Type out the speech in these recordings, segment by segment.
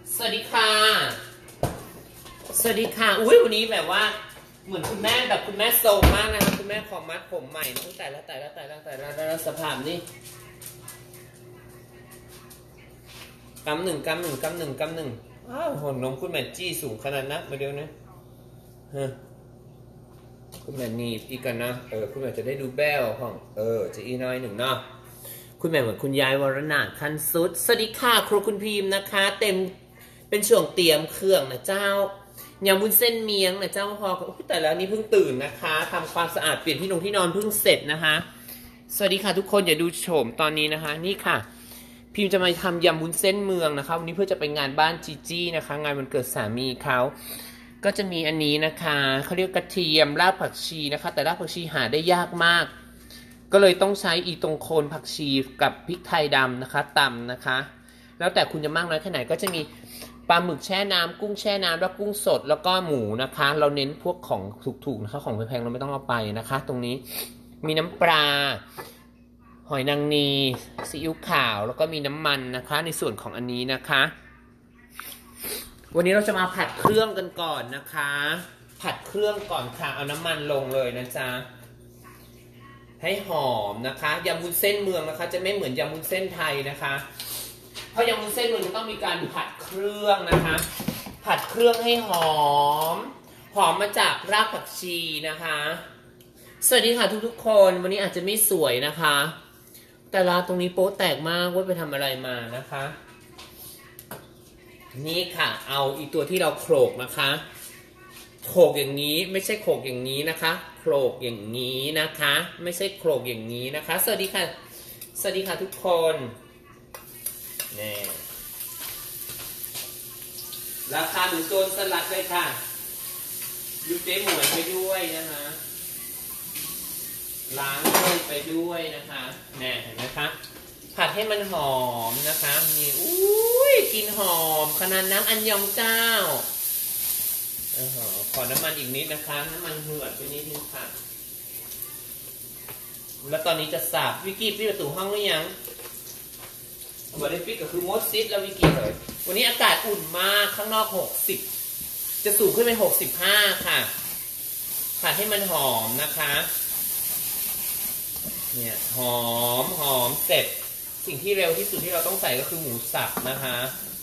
สวัสดีค่ะสวัสดีค่ะอุ้ยวันนี้แบบว่าเหมือนคุณแม่แบบคุณแม่โซมมากนะคะคุณแม่ขอมัดผมใหม่ตั้งแต่ละสภาพนี่กำหนึ่งอ้าวหุ่นนมคุณแม่จี้สูงขนาดนั้นมาเดียวนะฮะคุณแม่นีบอีกกันนะคุณแม่จะได้ดูแบ้วของจะอีน้อยหนึ่งเนาะคุณแม่เหมือนคุณยายวรนาถคันสุดสวัสดีค่ะครูคุณพิมพ์นะคะเต็มเป็นช่วงเตรียมเครื่องนะเจ้ายำวุ้นเส้นเมียงนะเจ้าพอแต่แล้วนี้เพิ่งตื่นนะคะทำความสะอาดเปลี่ยนที่นอนเพิ่งเสร็จนะคะสวัสดีค่ะทุกคนอย่าดูโฉมตอนนี้นะคะนี่ค่ะพิมจะมาทำยำวุ้นเส้นเมืองนะคะวันนี้เพื่อจะไปงานบ้านจีจี้นะคะงานวันเกิดสามีเขาก็จะมีอันนี้นะคะเขาเรียกกระเทียมรากผักชีนะคะแต่รากผักชีหาได้ยากมากก็เลยต้องใช้อีตรงโคนผักชีกับพริกไทยดำนะคะตำนะคะแล้วแต่คุณจะมากน้อยแค่ไหนก็จะมีปลาหมึกแช่น้ำกุ้งแช่น้ำแล้วกุ้งสดแล้วก็หมูนะคะเราเน้นพวกของถูกๆนะคะของแพงๆเราไม่ต้องเอาไปนะคะตรงนี้มีน้ำปลาหอยนางรมซีอิ๊วขาวแล้วก็มีน้ำมันนะคะในส่วนของอันนี้นะคะวันนี้เราจะมาผัดเครื่องกันก่อนนะคะผัดเครื่องก่อนค่ะเอาน้ำมันลงเลยนะจ๊ะให้หอมนะคะยำวุ้นเส้นเมืองนะคะจะไม่เหมือนยำวุ้นเส้นไทยนะคะเพราะยำวุ้นเส้นเมืองจะต้องมีการผัดเครื่องนะคะผัดเครื่องให้หอมมาจากรากผักชีนะคะสวัสดีค่ะทุกคนวันนี้อาจจะไม่สวยนะคะแต่ร้านตรงนี้โป๊ะแตกมากว่าไปทำอะไรมานะคะนี่ค่ะเอาอีตัวที่เราโขลกนะคะโขลกอย่างนี้ไม่ใช่โขลกอย่างนี้นะคะโขลกอย่างนี้นะคะไม่ใช่โขลกอย่างนี้นะคะสวัสดีค่ะทุกคนนี่ราคาหนึ่งโซนสลัดเลยค่ะยูเจ๊หมวยไปด้วยนะคะล้างถ้วยไปด้วยนะคะแน่เห็นไหมคะผัดให้มันหอมนะคะมีอุ้ยกลิ่นหอมขนาดน้ำอันยองเจ้าขอน้ำมันอีกนิดนะคะน้ำมันเหือดไปนิดนึงค่ะแล้วตอนนี้จะสับวิกกี้ปิดประตูห้องหรือยังวันนี้ปิดก็คือมดซิดแล้ววิกกี้เลยวันนี้อากาศอุ่นมากข้างนอก60จะสูงขึ้นเป็น65ค่ะผัดให้มันหอมนะคะเนี่ยหอมเสร็จสิ่งที่เร็วที่สุดที่เราต้องใส่ก็คือหมูสับนะคะ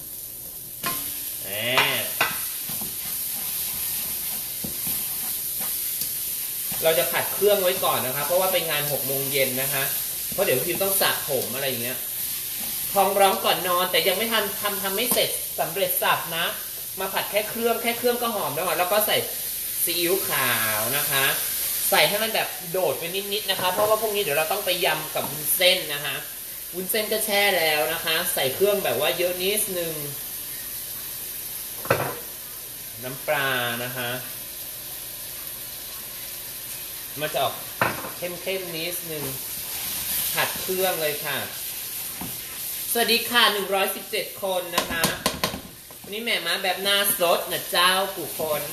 เราจะผัดเครื่องไว้ก่อนนะคะเพราะว่าไปงาน6 โมงเย็นนะคะเพราะเดี๋ยวพี่ต้องสระผมอะไรอย่างเงี้ยท้องร้องก่อนนอนแต่ยังไม่ทำไม่เสร็จสำเร็จสับนะมาผัดแค่เครื่องก็หอมแล้วก็ใส่ซีอิ๊วขาวนะคะใส่ให้มันแบบโดดไปนิดๆนะคะเพราะว่าพวกนี้เดี๋ยวเราต้องไปยำกับวุ้นเส้นนะคะวุ้นเส้นก็แช่แล้วนะคะใส่เครื่องแบบว่าเยอะนิดนึงน้ำปลานะคะมันจะออกเข้มนิดนึงผัดเครื่องเลยค่ะสวัสดีค่ะ117 คนนะคะวันนี้แม่มาแบบหน้าสดนะเจ้าผู้คน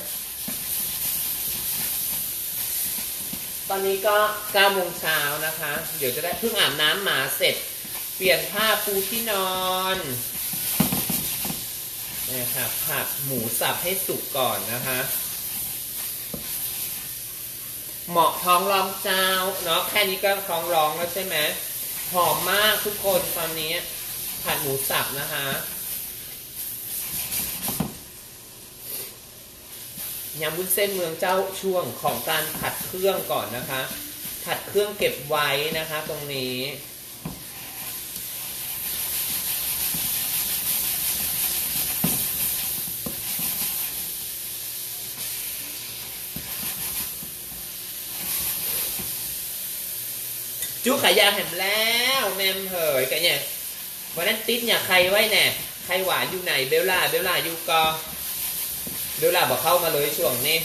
ตอนนี้ก็9 โมงเช้านะคะเดี๋ยวจะได้เพิ่งอาบน้ำหมาเสร็จเปลี่ยนผ้าปูที่นอนนี่ค่ะผัดหมูสับให้สุกก่อนนะคะเหมาะท้องร้องเจ้าเนาะแค่นี้ก็ท้องร้องแล้วใช่ไหมหอมมากทุกคนตอนนี้ผัดหมูสับนะคะยำวุ้นเส้นเมืองเจ้าช่วงของการผัดเครื่องก่อนนะคะผัดเครื่องเก็บไว้นะคะตรงนี้จุ๊ขายาแหมแล้วแมมเหยกันเนี่ยวันนั้นติดเนี่ยใครไว้แน่ใครหวานอยู่ไหนเบลล่าอยู่ก็เบลล่าบอกเข้ามาเลยช่วงนี้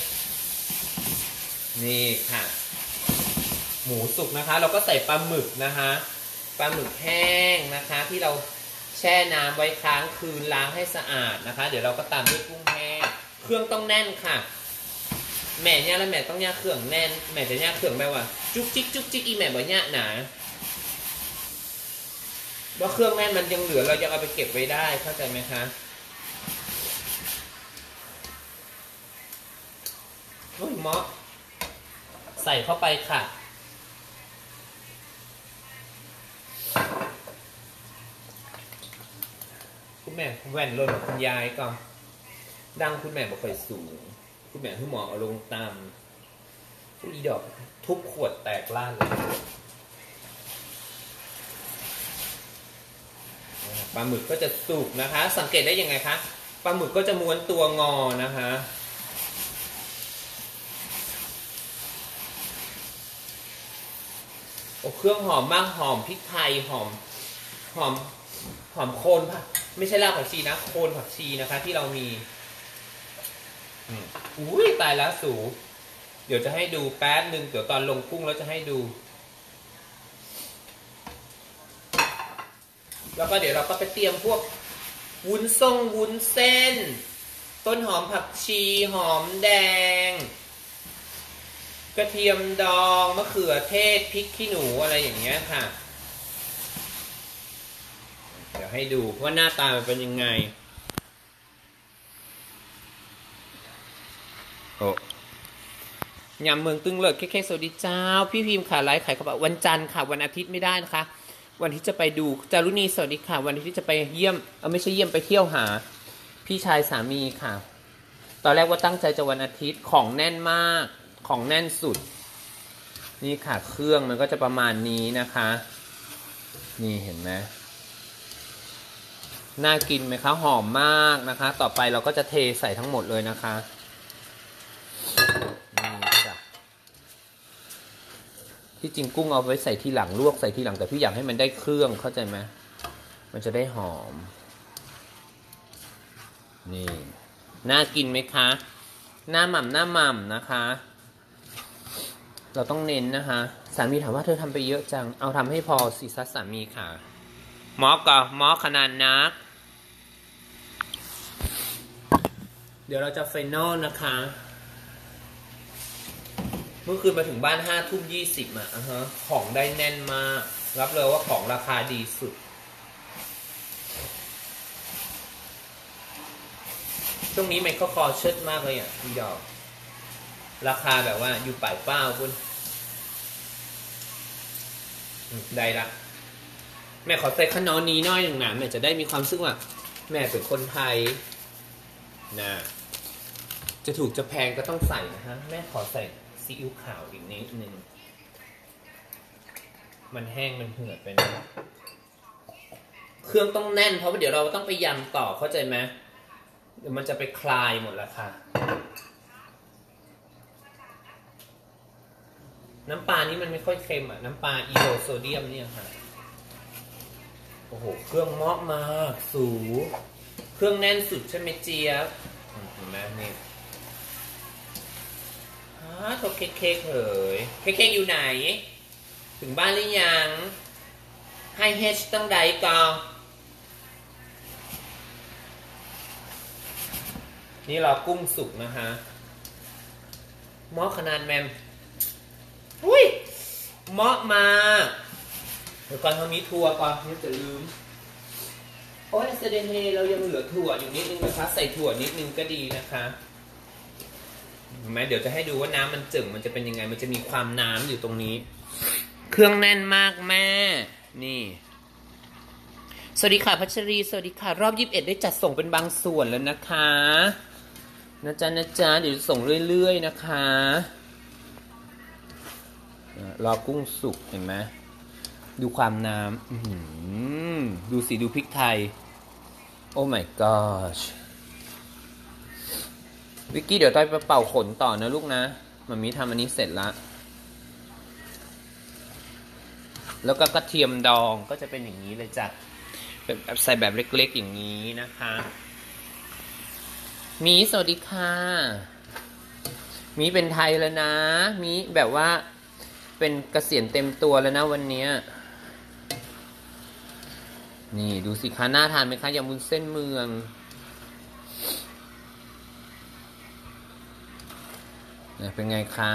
นี่ค่ะหมูสุกนะคะเราก็ใส่ปลาหมึกนะคะปลาหมึกแห้งนะคะที่เราแช่น้ำไว้ค้างคืนล้างให้สะอาดนะคะเดี๋ยวเราก็ตามด้วยกุ้งแห้งเครื่องต้องแน่นค่ะแม่เนี่ยแล้วแม่ต้องย่าเครื่องแน่นแม่จะย่าเครื่องแบบว่าจุกจิกอีแม่บอกย่าหนาว่าเครื่องแน่นมันยังเหลือเรายังเอาไปเก็บไว้ได้เข้าใจไหมคะโอ้ยหมอใส่เข้าไปค่ะคุณแม่แว่นลดของคุณยายก่อนดังคุณแม่บ่ค่อยสูงคุณแม่คือหมอเอาลงตามอีดอกทุบขวดแตกล่านเลยปลาหมึกก็จะสุกนะคะสังเกตได้ยังไงคะปลาหมึกก็จะม้วนตัวงอนะคะโอ้เครื่องหอมมากหอมพริกไทยหอมโคนผักไม่ใช่รากผักชีนะโคนผักชีนะคะที่เรามีอุ้ยตายแล้วสูเดี๋ยวจะให้ดูแป๊บนึงเดี๋ยวตอนลงกุ้งแล้วจะให้ดูแล้วก็เดี๋ยวเราก็ไปเตรียมพวกวุ้นเส้นต้นหอมผักชีหอมแดงกระเทียมดองมะเขือเทศพริกขี้หนูอะไรอย่างเงี้ยค่ะเดี๋ยวให้ดูว่าหน้าตามันเป็นยังไงโอ้ยำเมืองตึงเลิศเค้กสวัสดีเจ้าพี่พิมพ์ค่ะไลฟ์ขายกระเป๋าวันจันทร์ค่ะวันอาทิตย์ไม่ได้นะคะวันที่จะไปดูจารุณีสวัสดีค่ะวันที่จะไปเยี่ยมไม่ใช่เยี่ยมไปเที่ยวหาพี่ชายสามีค่ะตอนแรกว่าตั้งใจจะวันอาทิตย์ของแน่นมากของแน่นสุดนี่ค่ะเครื่องมันก็จะประมาณนี้นะคะนี่เห็นไหมน่ากินไหมคะหอมมากนะคะต่อไปเราก็จะเทใส่ทั้งหมดเลยนะคะนี่จ้ะที่จริงกุ้งเอาไว้ใส่ทีหลังลวกใส่ทีหลังแต่พี่อยากให้มันได้เครื่องเข้าใจไหมมันจะได้หอมนี่น่ากินไหมคะหน้าหม่ำนะคะเราต้องเน้นนะคะสามีถามว่าเธอทำไปเยอะจังเอาทำให้พอสิซัสสามีค่ะหมอขนาดนักเดี๋ยวเราจะไฟนอลนะคะเมื่อคืนมาถึงบ้าน5:20อ่ะของได้แน่นมากรับเลยว่าของราคาดีสุดช่วงนี้ไมเคิลคอร์เชิดมากเลยอ่ะพี่ดอกราคาแบบว่าอยู่ป่ายเป้าคุณได้ละแม่ขอใส่ขนมนี้น้อยหนึ่งนะแม่จะได้มีความซึ้งว่าแม่เป็นคนไทยนะจะถูกจะแพงก็ต้องใส่นะฮะแม่ขอใส่ซีอิ๊วขาวอีกนิดนึงมันแห้งมันเหือดไปนะเครื่องต้องแน่นเพราะว่าเดี๋ยวเราต้องไปยำต่อเข้าใจไหมเดี๋ยวมันจะไปคลายหมดแล้วค่ะน้ำปลานี้มันไม่ค่อยเค็มอ่ะน้ำปลาอีโดโซเดียมเนี่ยค่ะโอ้โหเครื่องมอกมากสูเครื่องแน่นสุดใช่ไหมเจี๊ยบเห็นไหมนี่โทรเค้กเฮ้ยเค้กอยู่ไหนถึงบ้านหรือยังให้เฮชตั้งใดก่อนนี่เรากุ้งสุกนะคะหม้อขนาดแมมอุ้ยหม้อมาเดี๋ยวก่อนทำนี้ถั่วก่อนนี่จะลืมโอ้ยเซเดนเฮเรายังเหลือถั่วอยู่นิดนึงนะคะใส่ถั่วนิดนึงก็ดีนะคะเห็นไหมเดี๋ยวจะให้ดูว่าน้ำมันจึ่งมันจะเป็นยังไงมันจะมีความน้ำอยู่ตรงนี้เครื่องแน่นมากแม่นี่สวัสดีค่ะพัชรีสวัสดีค่ะรอบ21ได้จัดส่งเป็นบางส่วนแล้วนะคะนะจ๊ะเดี๋ยวส่งเรื่อยๆนะคะรอกุ้งสุกเห็นไหมดูความน้ำดูสิดูพริกไทยโอ้ my gosh วิกกี้เดี๋ยวต้อยไปเป่าขนต่อนะลูกนะมัมมี่ทำอันนี้เสร็จแล้วแล้วก็กระเทียมดองก็จะเป็นอย่างนี้เลยจ้ะแบบใส่แบบเล็กๆอย่างนี้นะคะมีสวัสดีค่ะมีเป็นไทยแล้วนะมีแบบว่าเป็นเกษียณเต็มตัวแล้วนะวันนี้นี่ดูสิคะน่าทานไหมคะยำวุ้นเส้นเมืองเป็นไงคะ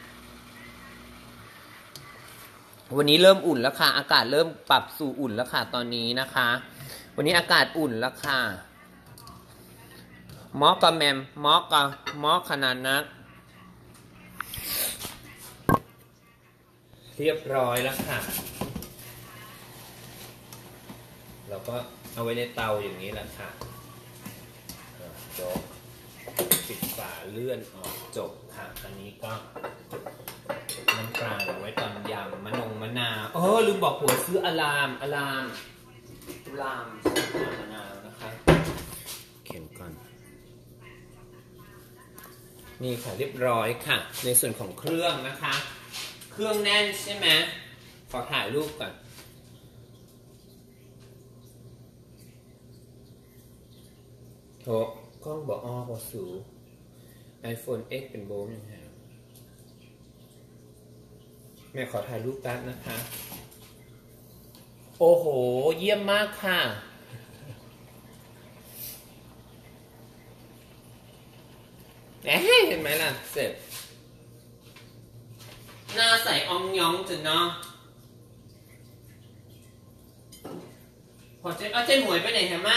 วันนี้เริ่มอุ่นแล้วค่ะอากาศเริ่มปรับสู่อุ่นแล้วค่ะตอนนี้นะคะวันนี้อากาศอุ่นแล้วค่ะมอกกับแมมมอกกับมอกขนาดนักเรียบร้อยแล้วค่ะเราก็เอาไว้ในเตาอย่างนี้แหละค่ะจบปิดฝาเลื่อนออกจบค่ะอันนี้ก็น้ำปลาเอาไว้ตอนยำมะนาวลืมบอกผัวซื้ออะลามมะนาวนะคะเข็มก่อนนี่ค่ะเรียบร้อยค่ะในส่วนของเครื่องนะคะเครื่องแน่นใช่ไหมขอถ่ายรูปก่อนโถกล้องบอกบอสู iPhone X เป็นโบมยังไงแม่ขอถ่ายรูปแป๊บนะคะโอ้โหเยี่ยมมากค่ะเห็นไหมล่ะเสร็จหน้าใสอองยองจุดเนาะพอเจ๊หมวยไปไหนเห็นไหม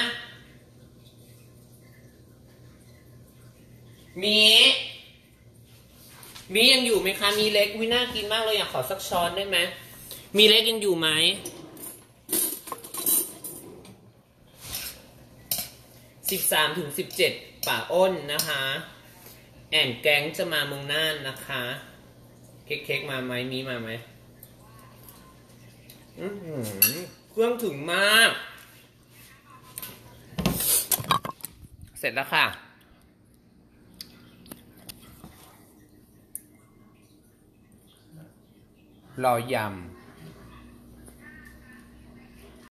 มียังอยู่ไหมคะมีเล็กวิน่ากินมากเลยอยากขอสักช้อนได้ไหมมีเล็กยังอยู่ไหม13-17ป่าอ้นนะคะแอนแก๊งจะมาเมืองน่านนะคะเค้กมาไหมมีมาไหมเครื่องถึงมากเสร็จแล้วค่ะรอยำ